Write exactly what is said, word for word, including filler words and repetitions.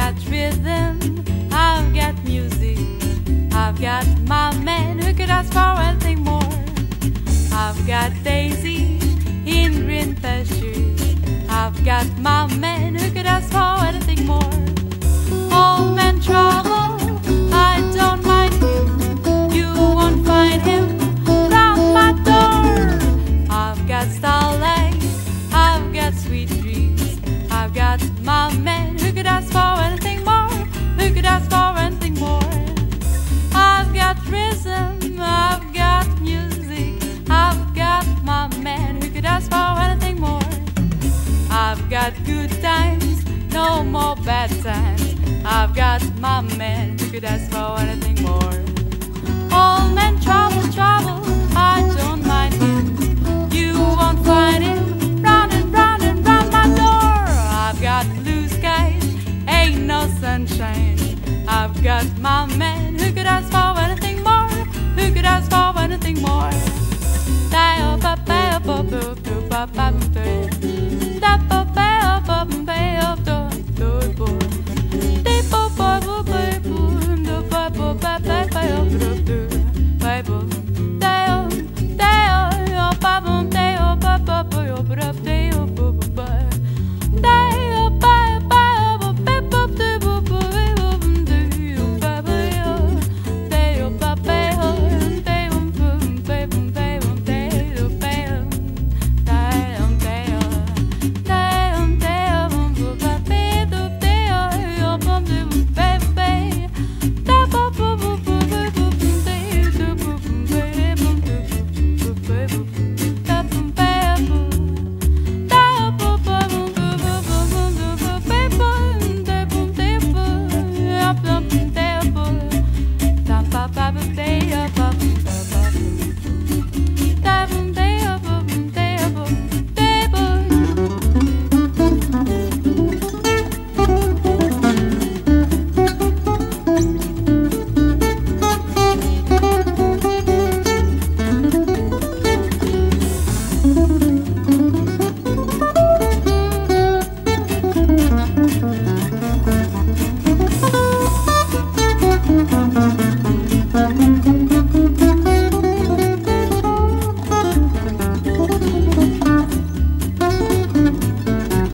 got rhythm, I've got music, I've got my man who could ask for anything more. I've got daisies in green pastures, I've got my man who could ask for anything more. Home and trouble, I don't mind him, you won't find him round my door. I've got starlight, I've got sweet dreams, I've got my man who could ask for anything more, who could ask for anything more. I've got rhythm, I've got music, I've got my man who could ask for anything more. I've got good times, no more bad times, I've got my man who could ask for anything more. Home and trouble, trouble, I don't mind him, you won't find him round and round and round my door. I've got blue skies, ain't no sunshine, I've got my man who could ask for anything more, who could ask for anything more. Da ba ba ba ba ba ba ba ba.